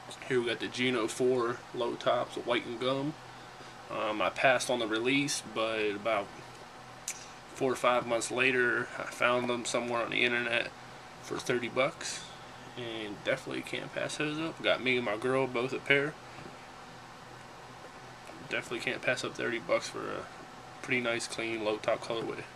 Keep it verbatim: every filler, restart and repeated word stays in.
Here we got the Gino four low tops, white and gum. Um, I passed on the release, but about four or five months later, I found them somewhere on the internet for thirty bucks, and definitely can't pass those up. Got me and my girl both a pair. Definitely can't pass up thirty bucks for a pretty nice, clean, low top colorway.